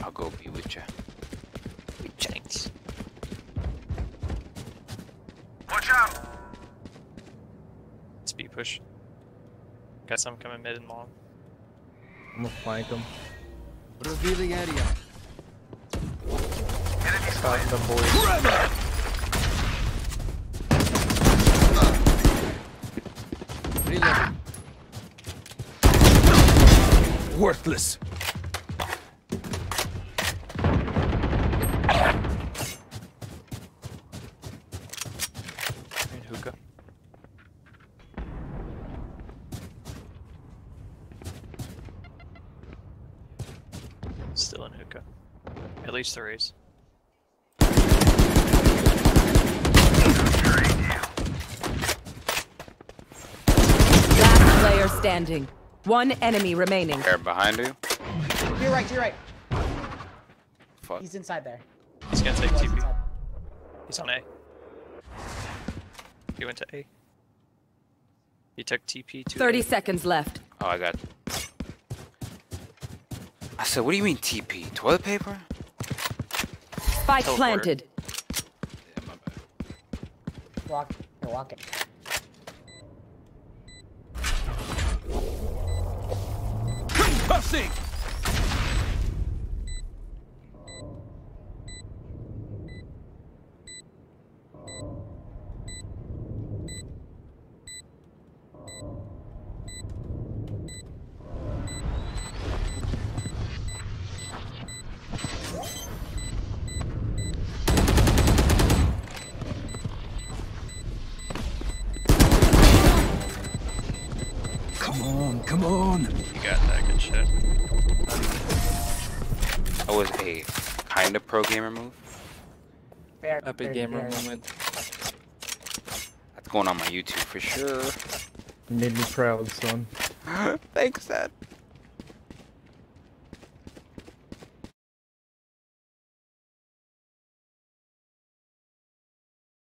I'll go be with you. Thanks. Watch out! Speed push. Got some coming mid and long. I'm gonna flank him. Revealing area. Enemy Got spotted. the boys. Reloading. Worthless. In hookah. Still in hookah. At least the race. Last player standing. One enemy remaining. They're behind you. To your right, to your right. Fuck. He's inside there. He's gonna take He was TP. inside. He's on A. He went to A. He took TP to 30 A. seconds left. Oh, I got. I said, what do you mean TP? Toilet paper? Spike Teleporter. planted. Yeah, my bad. Walk. You're walking. Concussing! Come on, come on! You got that good shit. That was a kind of pro gamer move. Fair. Epic fair, gamer fair. moment. That's going on my YouTube for sure. Made me proud, son. Thanks, Dad.